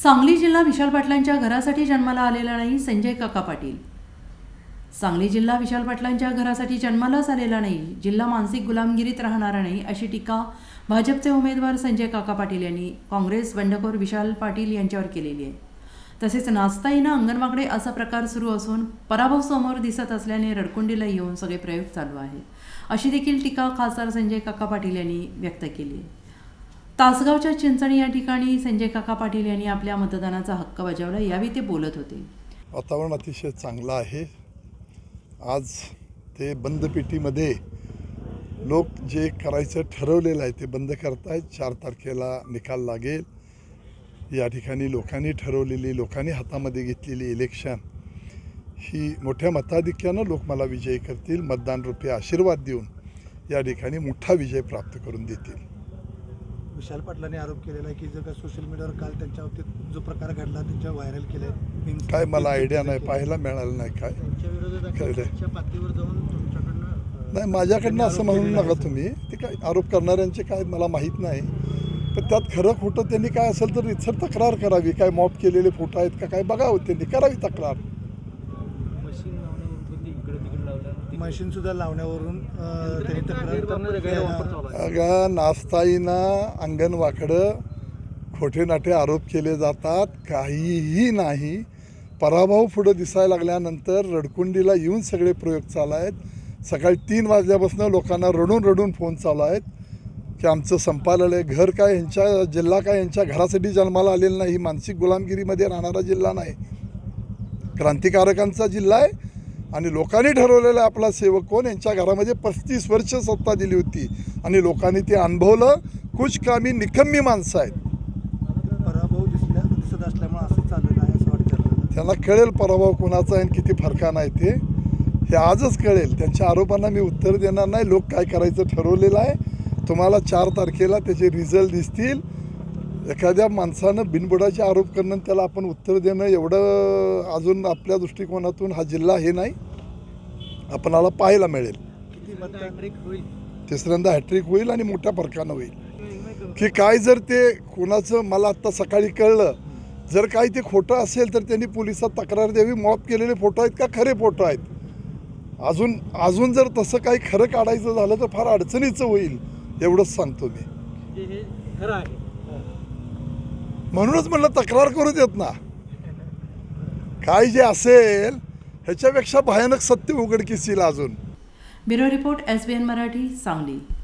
सांगली जिल्हा विशाल पाटलांच्या घरासाठी जन्माला आलेला नाही संजय काका पाटील। सांगली जिल्हा विशाल पाटलांच्या घरासाठी जन्मालाच आलेला नाही, जिल्हा मानसिक गुलामगिरीत राहणारा नाही, अशी टीका भाजपचे उमेदवार संजय काका पाटील यांनी काँग्रेस बंडखोर विशाल पाटील यांच्यावर केलेली आहे। तसेच नाचताईनं अंगणवाकडे असा प्रकार सुरू असून पराभव समोर दिसत असल्याने रडकुंडीला येऊन सगळे प्रयोग चालू आहे, अशी देखील टीका खासदार संजय काका पाटील यांनी व्यक्त केली आहे। तासगावच्या चिंचणी या ठिकाणी संजय काका पाटील यांनी आपल्या मतदानाचा हक्क बजावला, यावेळी ते बोलत होते। वातावरण अतिशय चांगलं आहे। आज ते बंद पेटीमध्ये लोक जे करायचं ठरवलेलं आहे ते बंद करतायत। 4 तारखेला निकाल लागेल। या ठिकाणी लोकांनी ठरवलेली, लोकांनी हातामध्ये घेतलेली इलेक्शन ही मोठ्या मताधिक्यानं लोक मला विजयी करतील, मतदान रूपी आशीर्वाद देऊन या ठिकाणी मोठा विजय प्राप्त करून देतील। विशाल पाटलांनी आरोप केलेला आहे की जो का सोशल मीडियावर काल त्यांच्या बाबतीत जो प्रकार घडला त्याच्या व्हायरल केलाय, काय मला आयडिया नाही, पाहायला मिळालं नाही काय पातळीवर जाऊन तुमच्याकडनं नाही, माझ्याकडनं असं म्हणू नका तुम्ही। ते काय आरोप करणाऱ्यांचे काय मला माहीत नाही, पण त्यात खरं खोटं त्यांनी काय असेल तर इथं तक्रार करावी। काय मॉप केलेले फोटो आहेत का काय बघावं, त्यांनी करावी तक्रार। मशीन सुद्धा लावण्यावरून त्यांनी तक्रार अगं नाचताईनं अंगणवाकडं खोटे नाटे आरोप केले जातात, काहीही नाही। पराभव पुढं दिसायला लागल्यानंतर रडकुंडीला येऊन सगळे प्रयोग चालू आहेत। सकाळी 3 वाजल्यापासून लोकांना रडून रडून फोन चालू आहेत की आमचं संपालेलं आहे घर, काय यांच्या जिल्हा काय यांच्या घरासाठी जन्माला आलेला नाही, मानसिक गुलामगिरीमध्ये राहणारा जिल्हा नाही, क्रांतिकारकांचा जिल्हा आहे। आणि लोकांनी ठरवलेलं आपला सेवक कोण, यांच्या घरामध्ये 35 वर्ष सत्ता दिली होती आणि लोकांनी ते अनुभवलं। कुचकामी निकम्मी माणसं आहेत। पराभव दिसत असल्यामुळे असं चाललं आहे असं वाटतं। त्यांना कळेल पराभव कोणाचा आहे किती फरकानं आहे ते, हे आजच कळेल। त्यांच्या आरोपांना मी उत्तर देणार नाही। लोक काय करायचं ठरवलेलं आहे, तुम्हाला 4 तारखेला त्याचे रिझल्ट दिसतील। एखाद्या माणसानं बिनबुडाचे आरोप करणं त्याला आपण उत्तर देणं एवढं अजून आपल्या दृष्टिकोनातून हा जिल्हा हे नाही, आपणाला पाहायला मिळेल। तिसऱ्यांदा हॅट्रिक होईल आणि मोठ्या फरकानं होईल की काय। जर ते कोणाचं मला आत्ता सकाळी कळलं, जर काही ते खोटं असेल तर त्यांनी पोलिसात तक्रार द्यावी। मॉप केलेले फोटो आहेत का खरे फोटो आहेत, अजून जर तसं काही खरं काढायचं झालं तर फार अडचणीचं होईल, एवढंच सांगतो मी। म्हणूनच म्हणलं तक्रार करू देत ना, काय जे असेल ह्याच्यापेक्षा भयानक सत्य उघडकीस येईल अजून। Bureau report SBN Marathi, Sangli.